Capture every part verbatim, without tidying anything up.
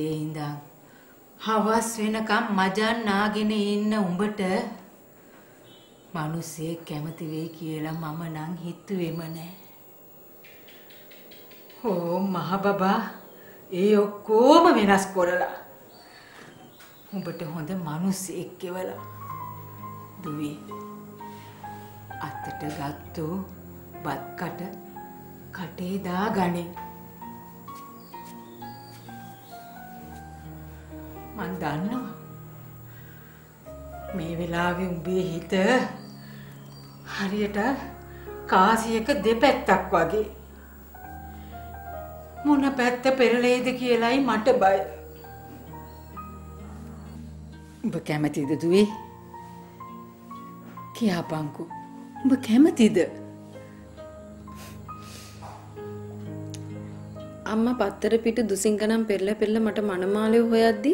උදේ ඉඳන් හවස් වෙනකම් මජන් නාගෙන ඉන්න උඹට මිනිස්සේ කැමති වෙයි කියලා මම නම් හිතුවේම නෑ. ඕ මහ බබා ඒ ඔක්කොම වෙනස් කරලා උඹට හොඳ මිනිස්සෙක් කෙවලා දුවේ අතට ගත්තු බත් කට කටේ දාගන්නේ. මන් දන්නවා මේ වෙලාවේ උඹේ හිත හරියට කාසියක දෙපැත්තක් වගේ. මොන පැත්ත පෙරලෙයිද කියලායි මට බය. උඹ කැමතිද දුවේ? කියපන්කෝ. උඹ කැමතිද? අම්මා පත්තර පිට දුසින්කනම් පෙරල පෙරල මට මනමාලේ හොයද්දි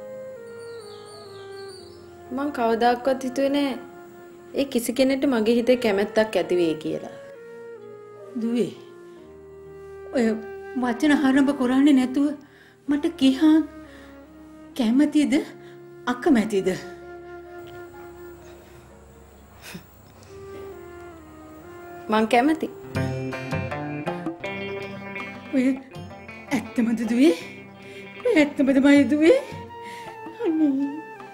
මං කවදාක්වත් හිතුවේ නෑ ඒ කිසි කෙනෙක්ට මගේ හිතේ කැමැත්තක් ඇති වෙයි කියලා. දුවේ ඔය වචන හරඹ කරන්නේ නැතුව මට කිහාන් කැමතිද අකමැතිද? මං කැමති. ඔය ඇත්තමද දුවේ? ඔය ඇත්තමද මයි දුවේ? අනේ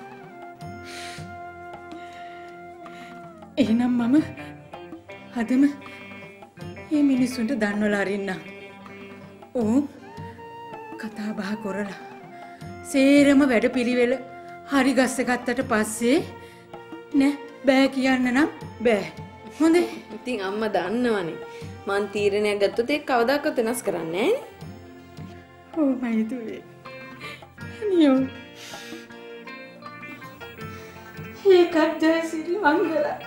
එහෙනම් මම අදම මේ මිනිස්සුන්ට දන්වලා අරින්නම්. ඕ කතා බහ කරලා සේරම වැඩ පිළිවෙල හරි ගස්ස ගත්තට පස්සේ නෑ බෑ කියන්න නම් බෑ. හොඳේ. ඉතින් අම්මා දන්නවනේ මං තීරණයක් ගත්තොත් ඒක කවදාකවත් වෙනස් කරන්නේ නෑනේ. ඕ මයි දුවේ. අනියෝ. ඒකත් ජයසිරි මංගලා.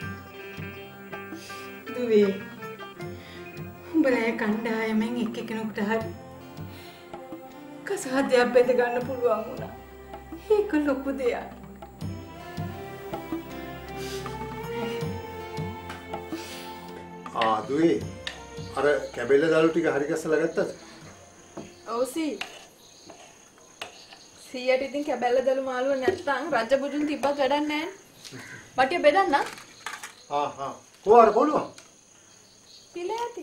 දුවේ උඹලා කණ්ඩායමෙන් එක් එක්කෙනෙකුට හරි කසාදයක් බෙද ගන්න පුළුවන් වුණා. ඒක ලොකු දෙයක්. ආ දුවේ අර කැබෙල්ල දළු ටික හරි ගස්සලා ගත්තද? ඔව් සී. සීයට ඉතින් කැබැල්ල දළු මාළුව නැත්තම් රජ බුදුන් තිබ්බත් වැඩක් නෑනේ. වටිය බෙදන්න. ආ හා. කොහොර බලුවා? පිළ ඇති.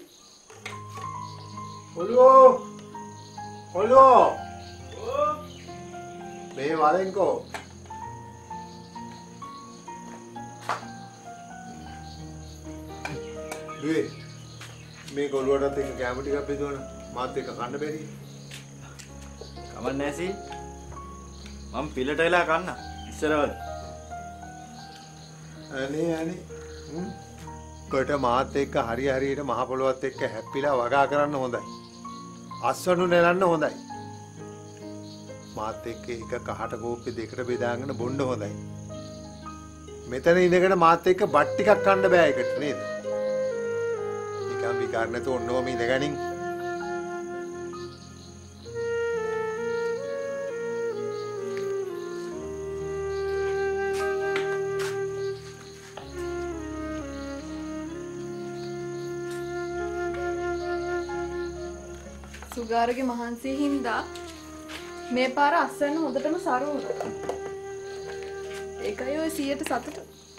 ඔලෝ ඔලෝ ඕ මේ වරෙන්කෝ දුවේ මේ ගොළුවටත් එක්ක කැම ටිකක් බෙදුවන මාත් එක්ක කන්න බැරි. කමක් නැහැ සී. මම පිළට වෙලා කන්න ඉස්සරවල. අනේ අනේ හ්ම් කොට මාත් එක්ක හරි හරියට මහ පොළොවත් එක්ක හැප්පිලා වගා කරන්න හොඳයි. අස්වනු නෙලන්න හොඳයි. මාත් එක්ක එක කහට කෝප්පේ දෙකට බෙදාගෙන බොන්න හොඳයි. මෙතන ඉඳගෙන මාත් එක්ක බත් ටිකක් කන්න බෑ එකට නේද? නිකන් විකාර නැතුව ඔන්නෝම ඉඳගනින්. සුගාරගේ මහන්සිය හින්දා මේ පාර අස්සන්න හොඳටම සරු වුණා. ඒකයි ඔය සීයට සතුට.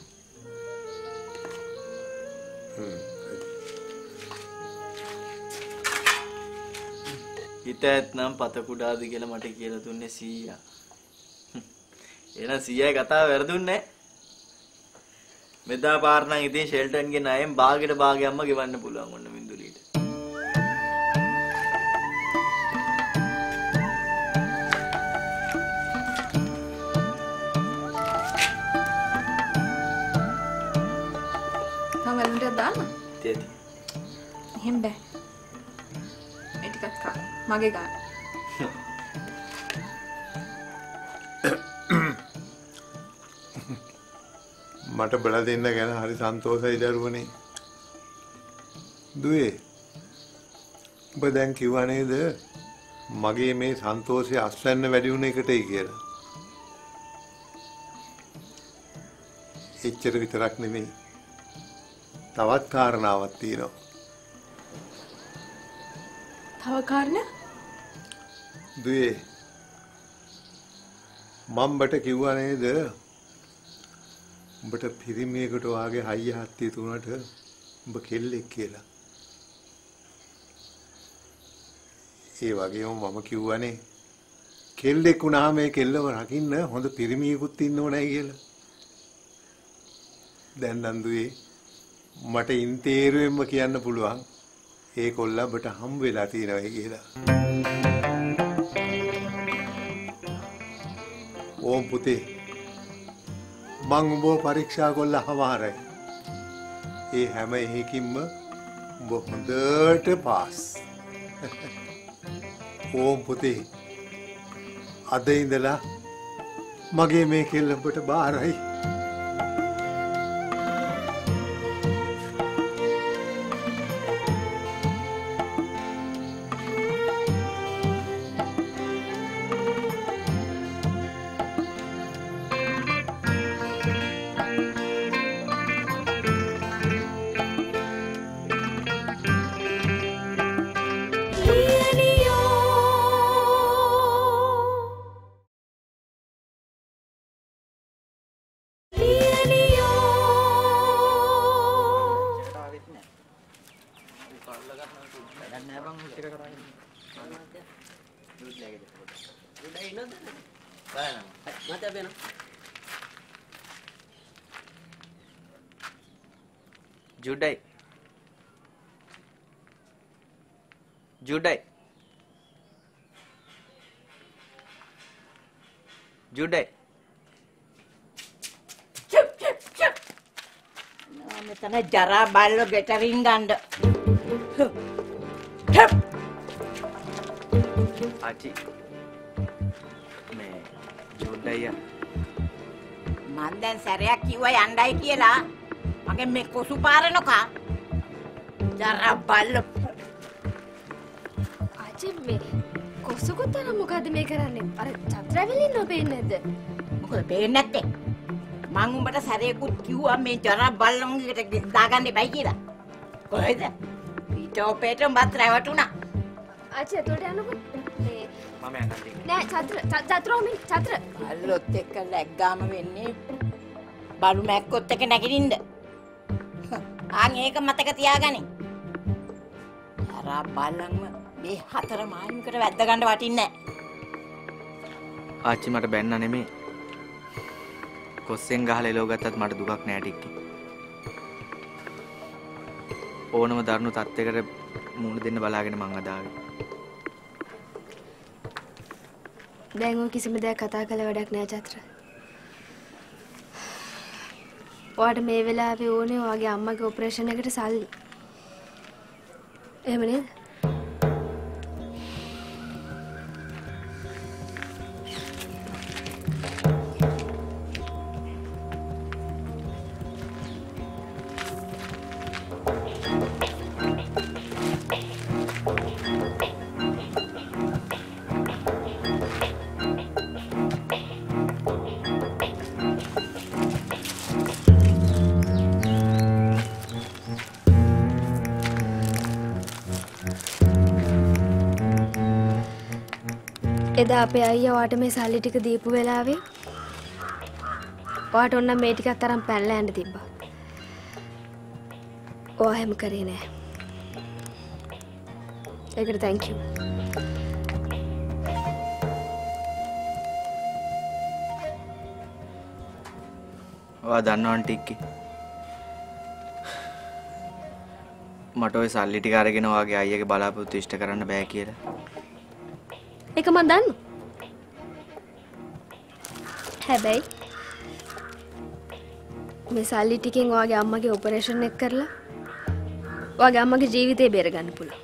හිත ඇත්නම් පත කුඩාද කියලා මට කියලා දුන්නේ සීයා. එහෙනම් සීයාගේ කතාව වැරදුන්නේ නැහැ. මෙදා පාර නම් ඉතින් ෂෙල්ටන්ගේ ණයෙන් භාගෙට භාගයක්ම ගෙවන්න පුළුවන් ඔන්න මින්දුලියට. තියෙති. එහෙම බෑ. ඒ ටිකක් කා. මගේ ගන්න. මට බල දෙන්න ගැන හරි සන්තෝෂයි දරුවනේ. දුවේ. ඔබ දැන් කිව්වා නේද මගේ මේ සන්තෝෂය අස්වැන්න වැඩි වුණ එකටයි කියලා. එච්චර විතරක් නෙමෙයි. තවත් කාරණාවක් තියෙනවා. තව කාරණා? දුවේ මම බට කිව්වා නේද? උඹට පිරිමියෙකුට වාගේ හයිය හත්තිය තුනට උඹ කෙල්ලෙක් කියලා. ඒ වගේම මම කිව්වනේ කෙල්ලෙක් වුණාම මේ කෙල්ලව රකින්න හොඳ පිරිමියෙකුත් ඉන්න ඕනයි කියලා. දැන් නන්දුවේ මට ඉන්තේරුවෙන්ම කියන්න පුළුවන් ඒ කොල්ලා ඔබට හම් වෙලා තියෙනවා කියලා. ඕම් පුතේ මං උඹව පරීක්ෂා කළා හමාරයි. ඒ හැම එකකින්ම උඹ හොඳට පාස්. ඕම් පුතේ අද ඉඳලා මගේ මේ කෙල්ල ඔබට බාරයි. Judai. Judai. Judai. Chup chup chup. මෙතන ජරා බල්ලෝ ගෙටරින් ගන්න. Chup. ආචි. මේ ජුඩයි මන් දැන් සැරයක් කිව්වා යන්නයි කියලා. මගේ මේ කොසු පාරනකා ජරා බල්ලෝ. ආච්චි මේ කොසුකොතන මොකද මේ කරන්නේ? අර චත්‍රාවලින් නොපෙන්නේ නැද්ද? මොකද පේන්නේ නැත්තේ? මං උඹට සැරේකුත් කිව්වා මේ ජරා බල්ලොන්ගේට දාගන්න එපයි කියලා. කොහෙද? ඊටෝපේට උඹත් රැවටුණා. ආච්චි එතකොට යනකො මේ මම යන්නම්. නෑ චත්‍ර චත්‍රෝමි චත්‍ර. අල්ලොත් එක්ක läග්ගාම වෙන්නේ බලු මැක්කොත් එක නැගිටින්න. ආන් ඒක මතක තියාගනි. ජරා බල්ලන්ම මේ හතර මායිමකට වැද්ද ගන්න වටින්නේ නැහැ. ආච්චි මට බැන්න නෙමෙයි. කොස්සෙන් ගහලා එලව ගත්තත් මට දුකක් නෑ ටික්කි. ඕනම දරුණු තත්යකට මුහුණ දෙන්න බලාගෙන මං අදාවේ. දැන් ඔය කිසිම දෙයක් කතා කළ වැඩක් නෑ චත්‍ර. ඔයාට මේ වෙලාවේ ඕනේ ඔයාගේ අම්මගේ ඔපරේෂන් එකට සල්ලි. එහෙම නේද? එදා අපේ අයියා ඔයාට මේ සල්ලි ටික දීපු වෙලාවේ ඔයාට ඔන්න මේ ටිකක් තරම් පැනලා යන්න තිබ්බා. ඔයා හැම කරේ නෑ. ඒකට thank you. ඔයා දන්නවනේ ටික්කි. මට ඔය සල්ලි ටික අරගෙන ඔයාගේ අයියාගේ බලාපොරොත්තු ඉෂ්ට කරන්න බෑ කියලා. ඒක මම දන්නවා. හැබැයි මේ සල්ලි ටිකෙන් ඔයාගේ අම්මගේ ඔපරේෂන් එක කරලා ඔයාගේ අම්මගේ ජීවිතේ බේරගන්න පුළුවන්.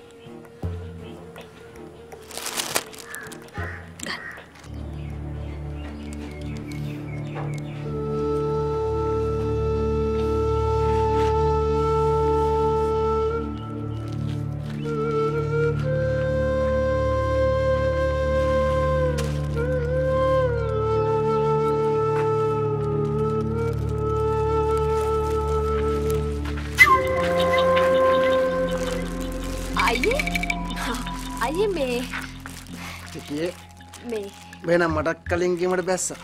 මේ වෙනම් මටත් කලින් කීමට බැස්සා.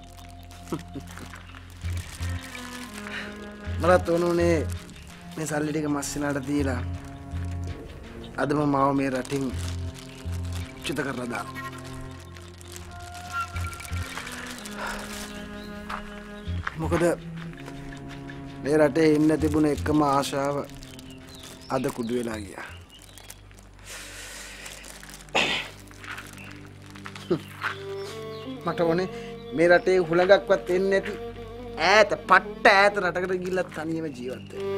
මටත් ඕනුනේ මේ සල්ලි ටික මස්සිනාට දීලා අදම මාව මේ රටින් චුත කරලා දාන්න. මොකද මේ රටේ ඉන්න තිබුණ එකම ආශාව අද කුඩු වෙලා ගියා. මට ඕනේ මේ රටේ හුලඟක්වත් එන්නේ නැති ඈත පට්ට ඈත රටකට ගිහිල්ලා තනියම ජීවත් වෙන්න.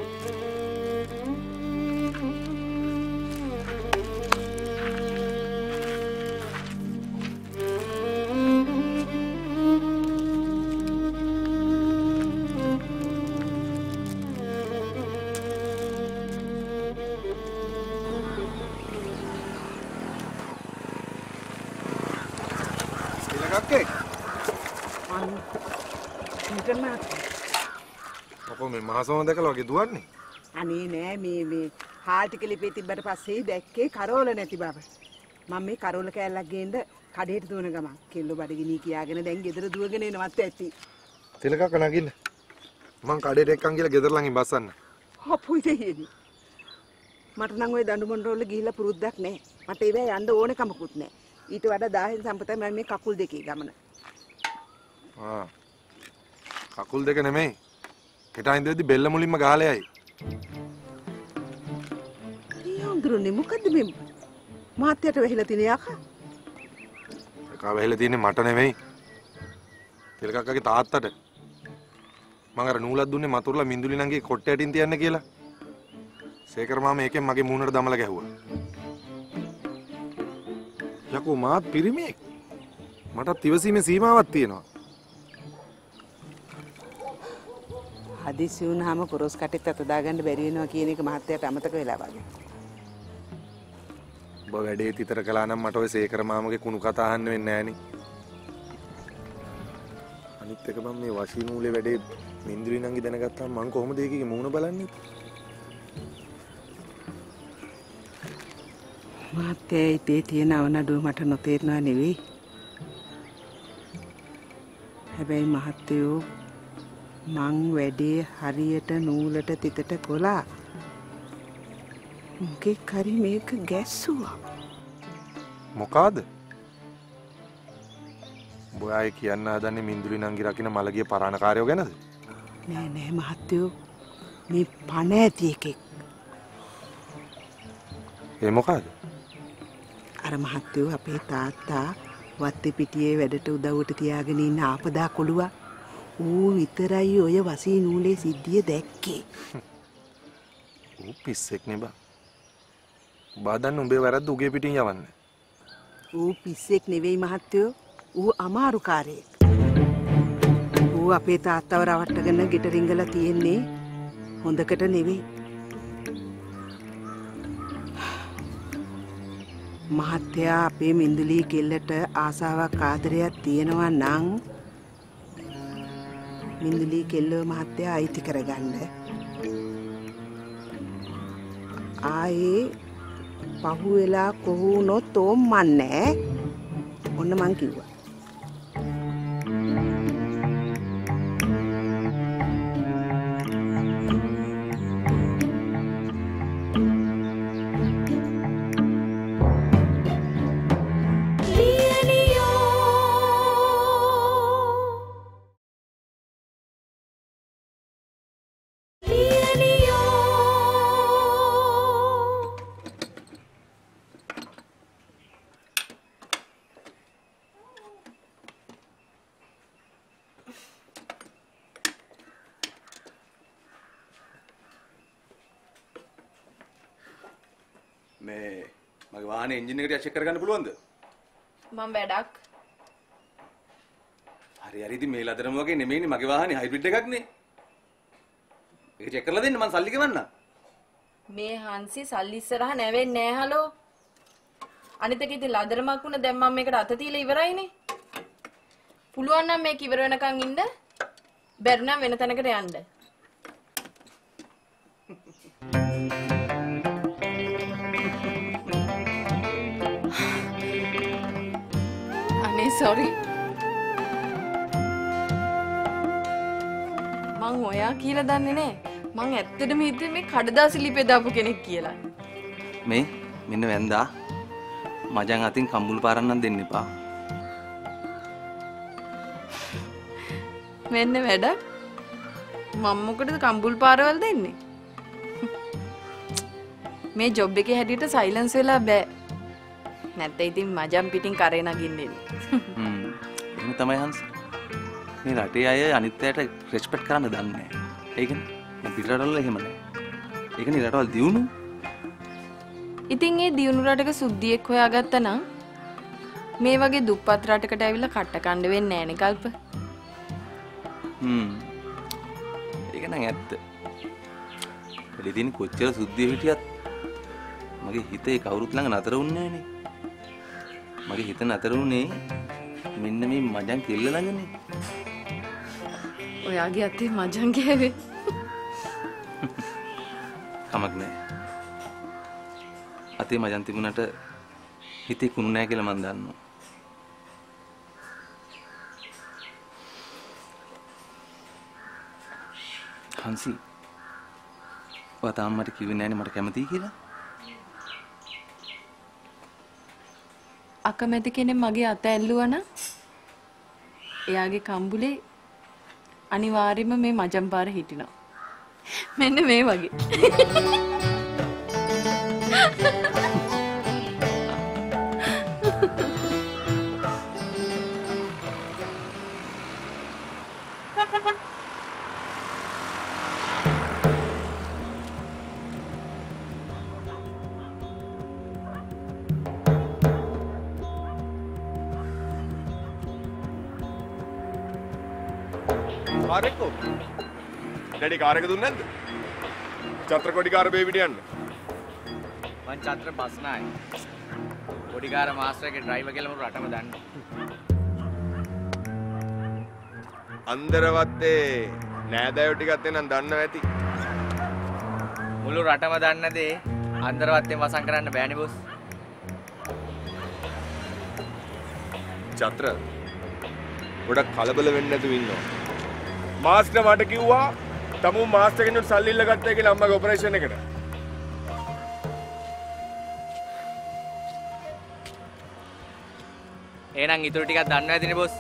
ඔකෝ මේ මහසෝම දැකලා වගේ දුවන්නේ. අනේ නෑ මේ මේ හාල් ටික ලිපේ තිබ්බට පස්සේ දැක්කේ කරෝල නැති බව. මම මේ කරෝල කෑල්ලක් ගේන්න කඩේට දුවන ගමන් කෙල්ල බඩගිනි කියාගෙන දැන් ගෙදර දුවගෙන එනවත් ඇති. තිලකක නගින්න. මං කඩේට එක්කන් ගිහලා ගෙදර ළඟින් බස්සන්න. හපුයි දෙන්නේ. මට නම් ওই දඬු මොණ්ඩෝල ගිහිල්ලා පුරුද්දක් නෑ. මට ඒවැ යන්න ඕන කමකුත් නෑ. ඊට වඩා දහයෙන් සම්පතයි මම මේ කකුල් දෙකේ ගමන. ආ. කකුල් දෙක නෙමෙයි. හිටා ඉඳද්දි බෙල්ල මුලින්ම ගහලා යයි. ඊයොන්දුරුනේ මොකද්ද මේ මාත්‍යට වෙහිලා තියෙන යකා? එකා වෙහිලා තියෙන්නේ මට නෙමෙයි. තිලකක්කගේ තාත්තට. මම අර නූලක් දුන්නේ මතුරුලා මින්දුලි නංගේ කොට්ට යටින් තියන්න කියලා. සේකර මාම ඒකෙන් මගේ මූණට දමලා ගැහුවා. යකෝ මාත් පිරිමියෙක්. මටත් ඉවසීමේ සීමාවක් තියෙනවා. හදිසි වුණාම කොරස් කටෙත් අත දාගන්න බැරි වෙනවා කියන එක මහත්තයාට අමතක වෙලා වගේ. ඔබ වැඩේ තිතර කළා නම් මට ඔය සේකර මාමගේ කුණු කතා අහන්න වෙන්නේ නෑනේ. අනිත් එක මම මේ වශී නූලේ වැඩේ මින්දුලි නංගි දැනගත්තාම මං කොහොමද ඒකේ මූණ බලන්නේ? මහත්තයා ඉතේ තියෙන අවනඩුව මට නොතේරෙනවා නෙවෙයි. හැබැයි මහත්තයෝ මං වැඩේ හරියට නූලට තිතට කොලා මොකෙක් හරි මේක ගැස්සුවා. මොකාද? ඔබ ආයේ කියන්න හදන්නේ මින්දුලි නංගි රකින්න මලගිය පරාණකාරයෝ ගැනද? නෑ නෑ මහත්තයෝ මේ පණ ඇති එකෙක්. ඒ මොකද? අර මහත්තයෝ අපේ තාත්තා වත්තේ පිටියේ වැඩට උදව්වට තියාගෙන ඉන්න ආපදා කොළුවා ඌ විතරයි ඔය වසී නූලේ සිද්ධිය දැක්කේ. ඌ පිස්සෙක් නේ බා. බාදන්න උඹේ වැරද්ද උගේ පිටින් යවන්න. ඌ පිස්සෙක් නෙවෙයි මහත්තයෝ. ඌ අමාරුකාරයෙක්. ඌ අපේ තාත්තව රවට්ටගෙන ගෙට රිංගලා තියෙන්නේ හොඳකට නෙවෙයි. මහත්තයා අපේ මින්දුලී කෙල්ලට ආසාවක් ආදරයක් තියෙනවා නම් මින්දුලී කෙල්ලව මහත්තයා අයිති කරගන්න. ආයේ පහු වෙලා කොහු වුණොත් ඕම් මන්නේ. ඔන්න මං කිව්වා. මේ මගේ වාහනේ එන්ජින් එකට චෙක් කරගන්න පුළුවන්ද? මම වැඩක්. හරි හරි ඉතින් මේ ලදරම වගේ නෙමෙයිනේ මගේ වාහනේ හයිබ්‍රිඩ් එකක් නේ. ඒක චෙක් කරලා දෙන්න මම සල්ලි ගෙවන්නම්. මේ හංසි සල්ලි ඉස්සරහ නැවෙන්නේ නෑ හලෝ. අනිත් එක ඉතින් ලදරමක් වුණ දැන් මම මේකට අත තියලා ඉවරයිනේ. පුළුවන් නම් මේක ඉවර වෙනකන් ඉන්න. බැරි නම් වෙන තැනකට යන්න. sorry. මං ඔයා කියලා දන්නේ නෑ. මං ඇත්තටම හිතුවේ මේ කඩදාසි ලිපේ දාපු කෙනෙක් කියලා. මේ මෙන්න වැන්දා මජන් අතින් කම්බුල් පාරන්නම් දෙන්න එපා. මෙන්න වැඩ. මම මොකටද කම්බුල් පාරවල් දෙන්නේ? මේ ජොබ් එකේ හැටියට සයිලන්ස් වෙලා බෑ. නැත්නම් ඉතින් මජම් පිටින් කරේ නගින්නේ. හ්ම්. එහෙම තමයි හංස. මේ රටේ අය අනිත් අයට රෙස්පෙක්ට් කරන්න දන්නේ නැහැ. ඒකනේ පිටරටවල එහෙම නැහැ. ඒකනේ රටවල් දියුණු. ඉතින් ඒ දියුණු රටක සුද්ධියෙක් හොයාගත්තා නම් මේ වගේ දුප්පත් රටකට ඇවිල්ලා කට්ට කණ්ඩ වෙන්නේ නැහැ නේ කල්ප. හ්ම්. ඒක නම් ඇත්ත. එළිදින් කොච්චර සුද්ධිය හිටියත් මගේ හිතේ කවුරුත් ළඟ නතර වුණේ නැහනේ. මගේ හිත නතර වුණේ මෙන්න මේ මජන් කෙල්ල ළඟනේ. ඔයාගේ අතේ මජන් ගෑවේ. කමක් නැහැ. අතේ මජන් තිබුණට හිතේ කුණු නැහැ කියලා මම දන්නවා. හංසි. ඔයා තාම මට කිව්වේ නැහැනේ මට කැමතියි කියලා. අකමැති කෙනෙක් මගේ අත ඇල්ලුවා නම් එයාගේ කම්බුලේ අනිවාර්යයෙන්ම මේ මජම් පාර හිටිනවා. මෙන්න මේ වගේ. කාරෙක්කෝ ඩැඩි කාර් එක දුන්නේ නැද්ද? චත්‍ර කොඩිකාර බේබිට යන්න. මං චත්‍ර බස් නායි. කොඩිකාර මාස්ටර් එකේ ඩ්‍රයිවර් කියලා මම රටම දන්නේ. අන්දරවත්තේ නෑදෑයෝ ටිකත් එනන් දන්නව ඇති. මුළු රටම දන්න දේ අන්දරවත්තෙන් වසන් කරන්න බෑනේ බොස්. චත්‍ර ගොඩක් කලබල වෙන්නේ නැතුව ඉන්නවා. මාස්ටර් මට කිව්වා තමු මාස්ටර් කෙනෙකුට සල්ලි ඉල්ල ගත්තා කියලා අම්මගේ ඔපරේෂන් එකට. එහෙනම් ඊටු ටිකක් දන්නව ඇතිනේ බොස්.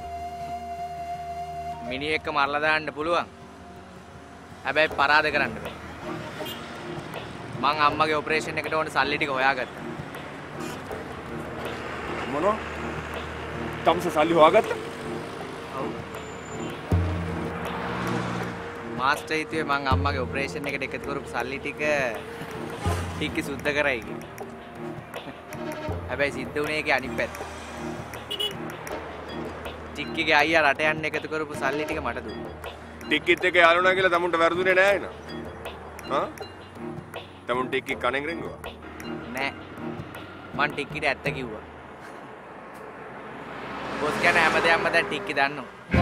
මිනිහ එක්ක මරලා දාන්න පුළුවන්. හැබැයි පරාද කරන්න බෑ. මං අම්මගේ ඔපරේෂන් එකට ඕන සල්ලි ටික හොයාගත්තා. මොනවා? තම්ස සල්ලි හොයාගත්තා? මාස්ටර් හිතුවේ මං අම්මගේ ඔපරේෂන් එකට එකතු කරපු සල්ලි ටික ටිකේ සුද්ධ කරයි කියලා. හැබැයි සිද්ධ වුණේ ඒකේ අනිත් පැත්ත. ටික්කිගේ අයියා රට යන්න එකතු කරපු සල්ලි ටික මට දුන්නා. ටික්කිත් එක යාළුනා කියලා තමුන්ට වැරදුනේ නෑ නේද? හා? තමුන් ටික්කි කණෙන් රින්ගුවා? නෑ. මං ටික්කිට ඇත්ත කිව්වා. බොස් කියන හැමදේම දැන් ටික්කි දන්නවා.